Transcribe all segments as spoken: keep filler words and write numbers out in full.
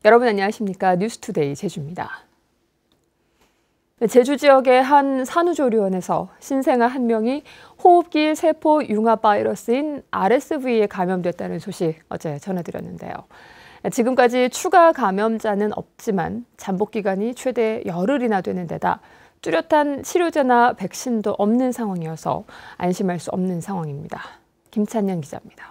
여러분 안녕하십니까? 뉴스투데이 제주입니다. 제주 지역의 한 산후조리원에서 신생아 한 명이 호흡기 세포 융합 바이러스인 알에스브이에 감염됐다는 소식 어제 전해드렸는데요. 지금까지 추가 감염자는 없지만 잠복 기간이 최대 열흘이나 되는 데다 뚜렷한 치료제나 백신도 없는 상황이어서 안심할 수 없는 상황입니다. 김찬년 기자입니다.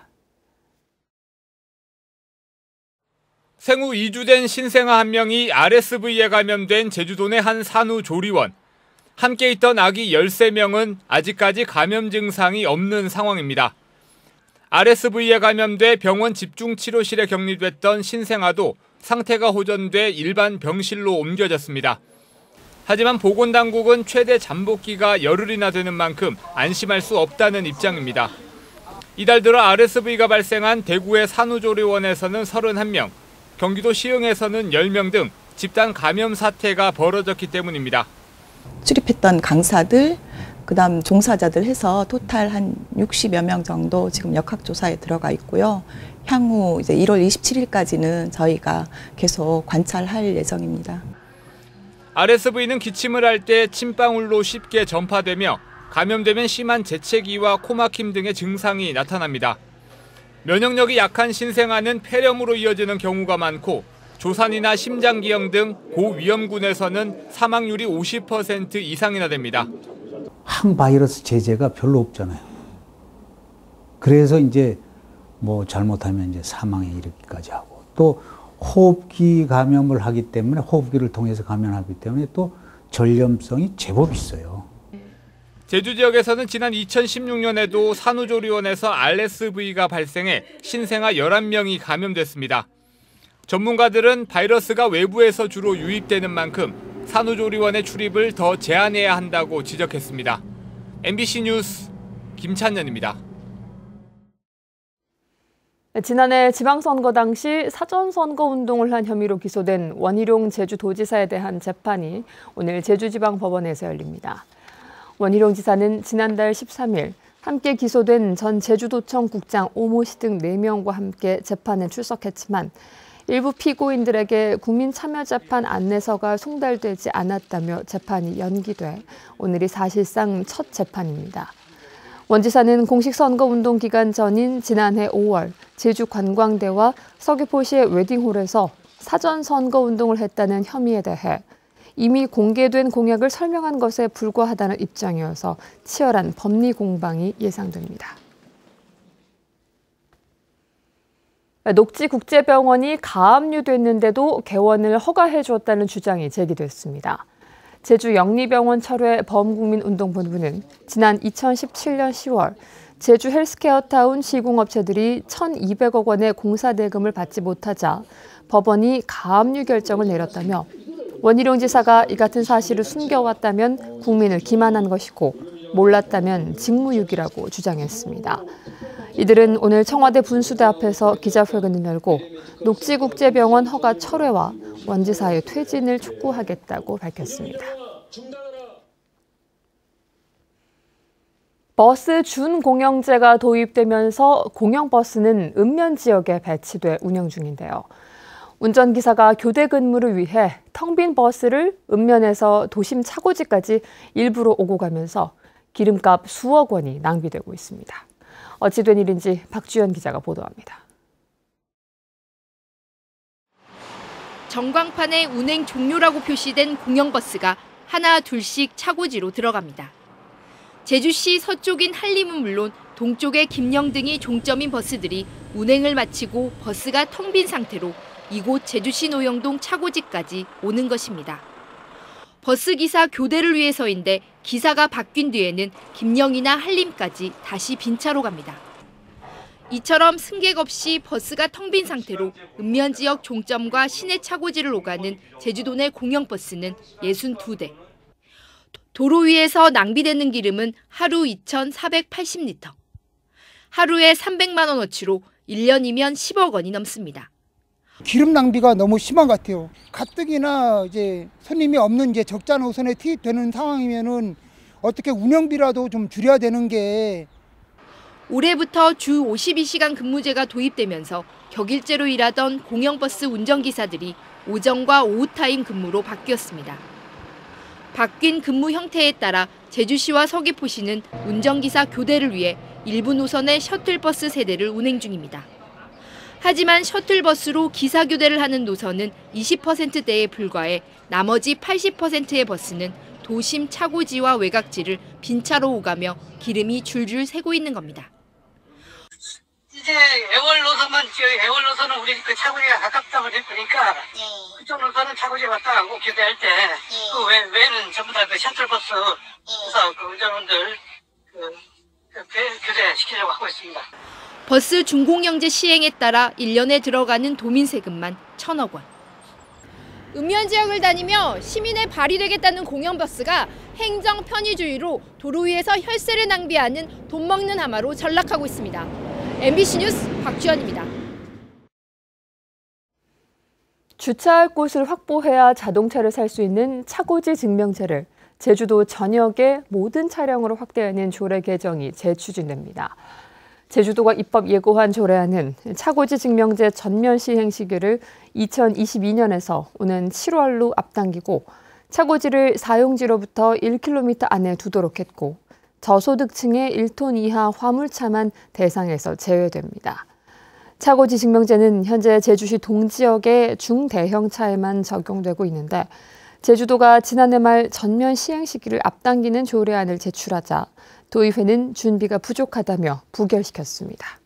생후 이 주 된 신생아 한 명이 알에스브이에 감염된 제주도 내 한 산후조리원. 함께 있던 아기 열세 명은 아직까지 감염 증상이 없는 상황입니다. 알에스브이에 감염돼 병원 집중치료실에 격리됐던 신생아도 상태가 호전돼 일반 병실로 옮겨졌습니다. 하지만 보건당국은 최대 잠복기가 열흘이나 되는 만큼 안심할 수 없다는 입장입니다. 이달 들어 알에스브이가 발생한 대구의 산후조리원에서는 서른한 명, 경기도 시흥에서는 열 명 등 집단 감염 사태가 벌어졌기 때문입니다. 출입했던 강사들, 그다음 종사자들 해서 토탈 한 육십여 명 정도 지금 역학조사에 들어가 있고요. 향후 이제 일월 이십칠일까지는 저희가 계속 관찰할 예정입니다. 알에스브이는 기침을 할 때 침방울로 쉽게 전파되며 감염되면 심한 재채기와 코막힘 등의 증상이 나타납니다. 면역력이 약한 신생아는 폐렴으로 이어지는 경우가 많고 조산이나 심장기형 등 고위험군에서는 사망률이 오십 퍼센트 이상이나 됩니다. 항바이러스 제제가 별로 없잖아요. 그래서 이제 뭐 잘못하면 이제 사망에 이르기까지 하고 또 호흡기 감염을 하기 때문에 호흡기를 통해서 감염하기 때문에 또 전염성이 제법 있어요. 제주 지역에서는 지난 이천십육 년에도 산후조리원에서 알에스브이가 발생해 신생아 열한 명이 감염됐습니다. 전문가들은 바이러스가 외부에서 주로 유입되는 만큼 산후조리원의 출입을 더 제한해야 한다고 지적했습니다. 엠비씨 뉴스 김찬년입니다. 지난해 지방선거 당시 사전선거 운동을 한 혐의로 기소된 원희룡 제주도지사에 대한 재판이 오늘 제주지방법원에서 열립니다. 원희룡 지사는 지난달 십삼일 함께 기소된 전 제주도청 국장 오모 씨 등 네 명과 함께 재판에 출석했지만 일부 피고인들에게 국민참여재판 안내서가 송달되지 않았다며 재판이 연기돼 오늘이 사실상 첫 재판입니다. 원 지사는 공식 선거운동 기간 전인 지난해 오월 제주관광대와 서귀포시의 웨딩홀에서 사전 선거운동을 했다는 혐의에 대해 이미 공개된 공약을 설명한 것에 불과하다는 입장이어서 치열한 법리 공방이 예상됩니다. 녹지국제병원이 가압류됐는데도 개원을 허가해 주었다는 주장이 제기됐습니다. 제주 영리병원 철회 범국민운동본부는 지난 이천십칠년 시월 제주 헬스케어타운 시공업체들이 천이백억 원의 공사대금을 받지 못하자 법원이 가압류 결정을 내렸다며 원희룡 지사가 이 같은 사실을 숨겨왔다면 국민을 기만한 것이고 몰랐다면 직무유기라고 주장했습니다. 이들은 오늘 청와대 분수대 앞에서 기자회견을 열고 녹지국제병원 허가 철회와 원 지사의 퇴진을 촉구하겠다고 밝혔습니다. 버스 준공영제가 도입되면서 공영버스는 읍면 지역에 배치돼 운영 중인데요. 운전기사가 교대 근무를 위해 텅 빈 버스를 읍면에서 도심 차고지까지 일부러 오고 가면서 기름값 수억 원이 낭비되고 있습니다. 어찌 된 일인지 박주연 기자가 보도합니다. 전광판에 운행 종료라고 표시된 공영버스가 하나 둘씩 차고지로 들어갑니다. 제주시 서쪽인 한림은 물론 동쪽의 김영 등이 종점인 버스들이 운행을 마치고 버스가 텅 빈 상태로 이곳 제주시 노영동 차고지까지 오는 것입니다. 버스기사 교대를 위해서인데 기사가 바뀐 뒤에는 김영이나 한림까지 다시 빈 차로 갑니다. 이처럼 승객 없이 버스가 텅 빈 상태로 읍면 지역 종점과 시내 차고지를 오가는 제주도 내 공영버스는 육십이 대. 도로 위에서 낭비되는 기름은 하루 이천사백팔십 리터. 하루에 삼백만 원어치로 일 년이면 십억 원이 넘습니다. 기름 낭비가 너무 심한 것 같아요. 가뜩이나 이제 손님이 없는 이제 적자 노선에 투입되는 상황이면은 어떻게 운영비라도 좀 줄여야 되는 게. 올해부터 주 오십이 시간 근무제가 도입되면서 격일제로 일하던 공영버스 운전기사들이 오전과 오후 타임 근무로 바뀌었습니다. 바뀐 근무 형태에 따라 제주시와 서귀포시는 운전기사 교대를 위해 일부 노선의 셔틀버스 세대를 운행 중입니다. 하지만 셔틀버스로 기사 교대를 하는 노선은 이십 퍼센트대에 불과해 나머지 팔십 퍼센트의 버스는 도심 차고지와 외곽지를 빈차로 오가며 기름이 줄줄 새고 있는 겁니다. 이제 애월 노선만 애월 노선은 우리 그 차고지가 가깝다 보니까 네. 그쪽 노선은 차고지 왔다 가고 교대할 때 그 네. 외, 외에는 전부 다 그 셔틀버스 그래서 그 운전원들 그, 그 교대 시키려고 하고 있습니다. 버스 준공영제 시행에 따라 일 년에 들어가는 도민세금만 천억 원. 읍면 지역을 다니며 시민의 발이 되겠다는 공영버스가 행정 편의주의로 도로 위에서 혈세를 낭비하는 돈 먹는 하마로 전락하고 있습니다. 엠비씨 뉴스 박주연입니다. 주차할 곳을 확보해야 자동차를 살 수 있는 차고지 증명제를 제주도 전역의 모든 차량으로 확대하는 조례 개정이 재추진됩니다. 제주도가 입법 예고한 조례안은 차고지 증명제 전면 시행 시기를 이천이십이 년에서 오는 칠월로 앞당기고 차고지를 사용지로부터 일 킬로미터 안에 두도록 했고 저소득층의 일 톤 이하 화물차만 대상에서 제외됩니다. 차고지 증명제는 현재 제주시 동지역의 중대형 차에만 적용되고 있는데 제주도가 지난해 말 전면 시행 시기를 앞당기는 조례안을 제출하자 도의회는 준비가 부족하다며 부결시켰습니다.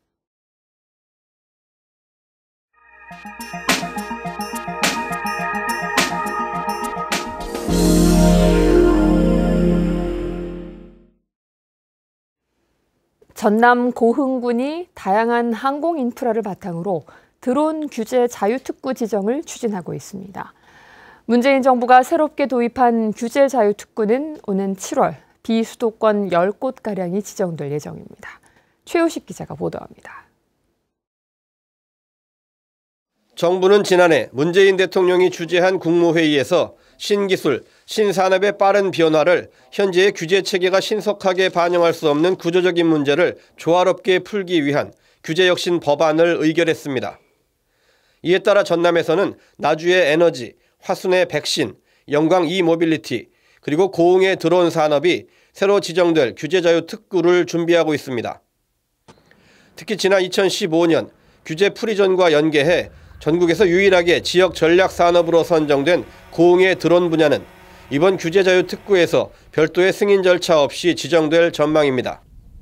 전남 고흥군이 다양한 항공 인프라를 바탕으로 드론 규제 자유특구 지정을 추진하고 있습니다. 문재인 정부가 새롭게 도입한 규제 자유특구는 오는 칠월 비수도권 십 곳가량이 지정될 예정입니다. 최우식 기자가 보도합니다. 정부는 지난해 문재인 대통령이 주재한 국무회의에서 신기술, 신산업의 빠른 변화를 현재의 규제 체계가 신속하게 반영할 수 없는 구조적인 문제를 조화롭게 풀기 위한 규제혁신 법안을 의결했습니다. 이에 따라 전남에서는 나주의 에너지, 화순의 백신, 영광 이모빌리티, 그리고 고흥의 드론 산업이 새로 지정될 규제자유 특구를 준비하고 있습니다. 특히 지난 이천십오 년 규제 풀이전과 연계해 전국에서 유일하게 지역 전략 산업으로 선정된 고흥의 드론 분야는 이번 규제자유 특구에서 별도의 승인 절차 없이 지정될 전망입니다.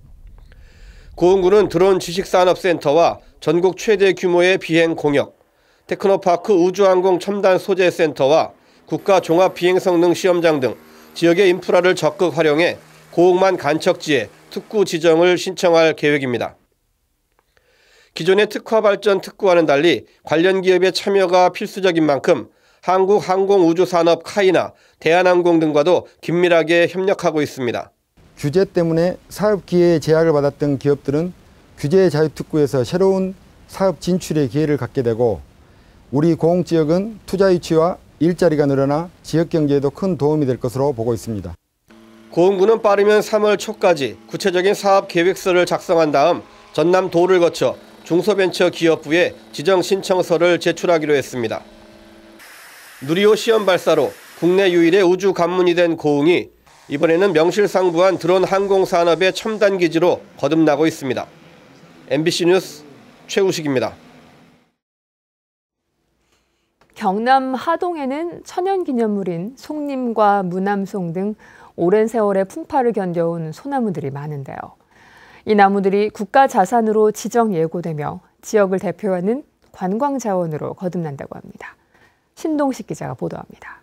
고흥군은 드론 지식산업센터와 전국 최대 규모의 비행 공역, 테크노파크 우주항공 첨단 소재센터와 국가 종합비행성능 시험장 등 지역의 인프라를 적극 활용해 고흥만 간척지에 특구 지정을 신청할 계획입니다. 기존의 특화 발전 특구와는 달리 관련 기업의 참여가 필수적인 만큼 한국항공우주산업 카이나 대한항공 등과도 긴밀하게 협력하고 있습니다. 규제 때문에 사업 기회의 제약을 받았던 기업들은 규제 자유특구에서 새로운 사업 진출의 기회를 갖게 되고 우리 고흥 지역은 투자 유치와 일자리가 늘어나 지역 경제에도 큰 도움이 될 것으로 보고 있습니다. 고흥군은 빠르면 삼월 초까지 구체적인 사업 계획서를 작성한 다음 전남도를 거쳐 중소벤처기업부에 지정 신청서를 제출하기로 했습니다. 누리호 시험 발사로 국내 유일의 우주 관문이 된 고흥이 이번에는 명실상부한 드론 항공 산업의 첨단 기지로 거듭나고 있습니다. 엠비씨 뉴스 최우식입니다. 경남 하동에는 천연기념물인 송림과 무남송 등 오랜 세월의 풍파를 견뎌온 소나무들이 많은데요. 이 나무들이 국가자산으로 지정 예고되며 지역을 대표하는 관광자원으로 거듭난다고 합니다. 신동식 기자가 보도합니다.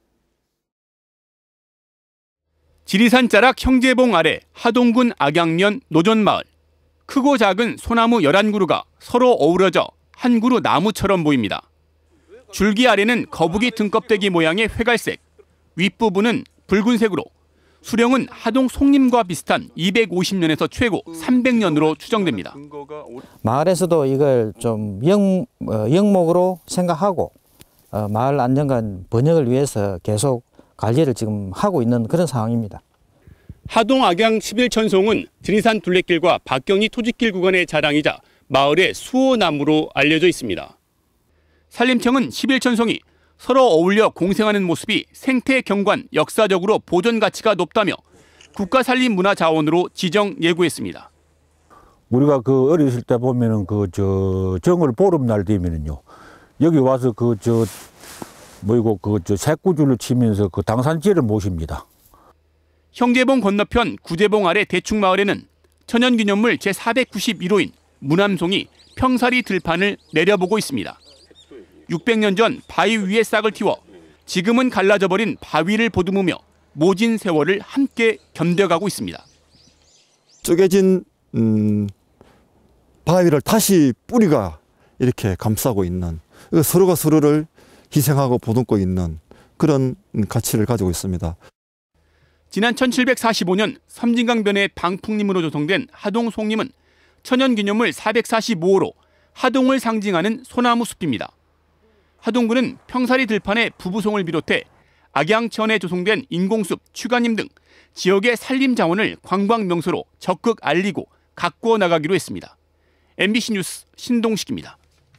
지리산 자락 형제봉 아래 하동군 악양면 노전마을. 크고 작은 소나무 열한 그루가 서로 어우러져 한 그루 나무처럼 보입니다. 줄기 아래는 거북이 등껍데기 모양의 회갈색, 윗부분은 붉은색으로 수령은 하동 송림과 비슷한 이백오십 년에서 최고 삼백 년으로 추정됩니다. 마을에서도 이걸 좀 영, 어, 영목으로 생각하고 어, 마을 안정과 번영을 위해서 계속 관리를 지금 하고 있는 그런 상황입니다. 하동 악양 십일 천송은 지리산 둘레길과 박경리 토지길 구간의 자랑이자 마을의 수호나무로 알려져 있습니다. 산림청은 십일 천송이 서로 어울려 공생하는 모습이 생태 경관 역사적으로 보존 가치가 높다며 국가산림문화자원으로 지정 예고했습니다. 우리가 그 어렸을 때 보면은 그 저 정월 보름날 되면은요 여기 와서 그 저 뭐이고 그 저 새꾸줄을 치면서 그 당산지를 모십니다. 형제봉 건너편 구제봉 아래 대충마을에는 천연기념물 제사백구십일 호인 무남송이 평사리 들판을 내려보고 있습니다. 육백 년 전 바위 위에 싹을 틔워 지금은 갈라져버린 바위를 보듬으며 모진 세월을 함께 견뎌가고 있습니다. 쪼개진 음, 바위를 다시 뿌리가 이렇게 감싸고 있는, 서로가 서로를 희생하고 보듬고 있는 그런 가치를 가지고 있습니다. 지난 천칠백사십오 년 섬진강변의 방풍림으로 조성된 하동 송림은 천연기념물 사백사십오 호로 하동을 상징하는 소나무 숲입니다. 하동구는 평사리 들판의 부부송을 비롯해 악양천에 조성된 인공숲, 추가림 등 지역의 산림 자원을 관광 명소로 적극 알리고 가꾸어 나가기로 했습니다. 엠비씨 뉴스 신동식입니다.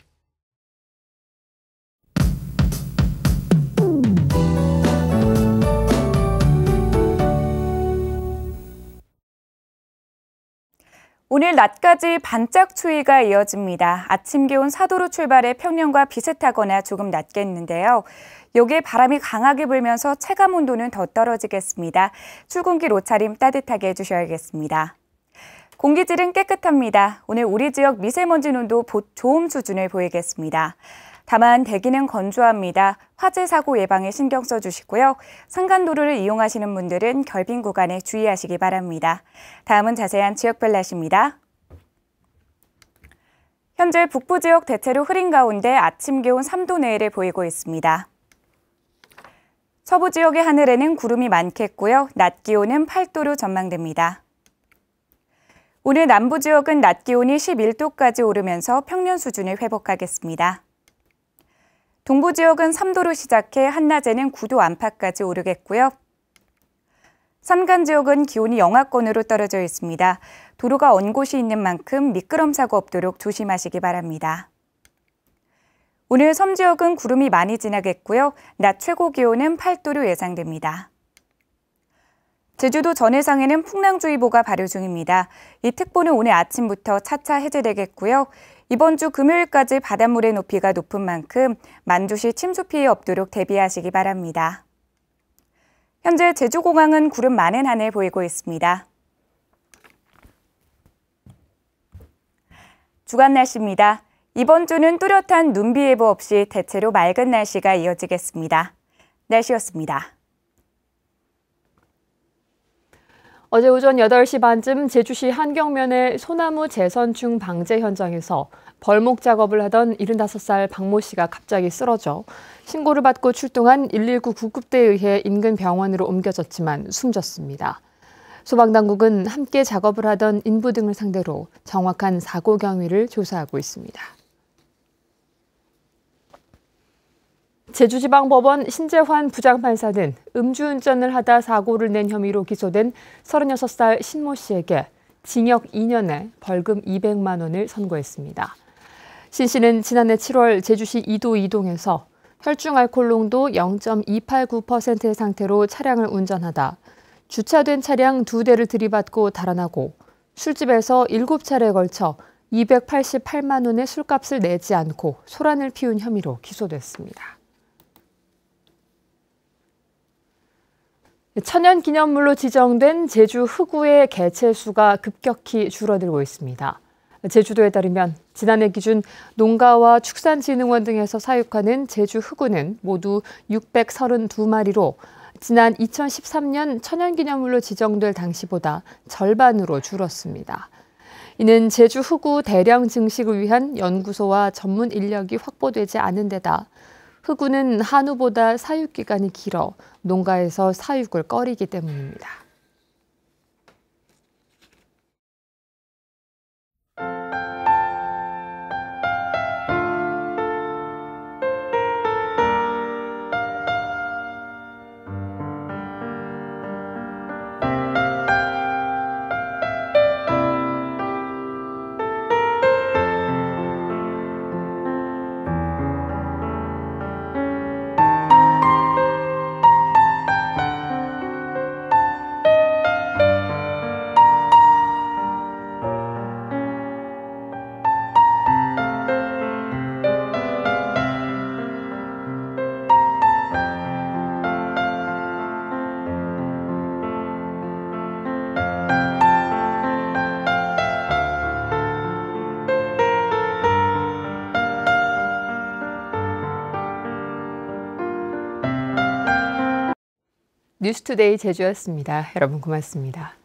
오늘 낮까지 반짝 추위가 이어집니다. 아침 기온 사 도로 출발해 평년과 비슷하거나 조금 낮겠는데요. 여기에 바람이 강하게 불면서 체감 온도는 더 떨어지겠습니다. 출근길 옷차림 따뜻하게 해주셔야겠습니다. 공기질은 깨끗합니다. 오늘 우리 지역 미세먼지 농도 좋음 수준을 보이겠습니다. 다만 대기는 건조합니다. 화재 사고 예방에 신경 써주시고요. 상간도로를 이용하시는 분들은 결빙 구간에 주의하시기 바랍니다. 다음은 자세한 지역별 날씨입니다. 현재 북부 지역 대체로 흐린 가운데 아침 기온 삼 도 내외를 보이고 있습니다. 서부 지역의 하늘에는 구름이 많겠고요. 낮 기온은 팔 도로 전망됩니다. 오늘 남부 지역은 낮 기온이 십일 도까지 오르면서 평년 수준을 회복하겠습니다. 동부 지역은 삼 도로 시작해 한낮에는 구 도 안팎까지 오르겠고요. 산간 지역은 기온이 영하권으로 떨어져 있습니다. 도로가 언 곳이 있는 만큼 미끄럼 사고 없도록 조심하시기 바랍니다. 오늘 섬 지역은 구름이 많이 지나겠고요. 낮 최고 기온은 팔 도로 예상됩니다. 제주도 전해상에는 풍랑주의보가 발효 중입니다. 이 특보는 오늘 아침부터 차차 해제되겠고요. 이번 주 금요일까지 바닷물의 높이가 높은 만큼 만주시 침수 피해 없도록 대비하시기 바랍니다. 현재 제주공항은 구름 많은 하늘 보이고 있습니다. 주간 날씨입니다. 이번 주는 뚜렷한 눈비 예보 없이 대체로 맑은 날씨가 이어지겠습니다. 날씨였습니다. 어제 오전 여덟 시 반쯤 제주시 한경면의 소나무 재선충 방제 현장에서 벌목 작업을 하던 일흔다섯 살 박모 씨가 갑자기 쓰러져 신고를 받고 출동한 일일구 구급대에 의해 인근 병원으로 옮겨졌지만 숨졌습니다. 소방당국은 함께 작업을 하던 인부 등을 상대로 정확한 사고 경위를 조사하고 있습니다. 제주지방법원 신재환 부장판사는 음주운전을 하다 사고를 낸 혐의로 기소된 서른여섯 살 신모 씨에게 징역 이 년에 벌금 이백만 원을 선고했습니다. 신 씨는 지난해 칠월 제주시 이도 이동에서 혈중 알코올 농도 영 점 이팔구 퍼센트의 상태로 차량을 운전하다 주차된 차량 두 대를 들이받고 달아나고 술집에서 일곱 차례에 걸쳐 이백팔십팔만 원의 술값을 내지 않고 소란을 피운 혐의로 기소됐습니다. 천연기념물로 지정된 제주 흑우의 개체수가 급격히 줄어들고 있습니다. 제주도에 따르면 지난해 기준 농가와 축산진흥원 등에서 사육하는 제주 흑우는 모두 육백삼십이 마리로 지난 이천십삼 년 천연기념물로 지정될 당시보다 절반으로 줄었습니다. 이는 제주 흑우 대량 증식을 위한 연구소와 전문 인력이 확보되지 않은 데다 흑우는 한우보다 사육 기간이 길어 농가에서 사육을 꺼리기 때문입니다. 뉴스투데이 제주였습니다. 여러분 고맙습니다.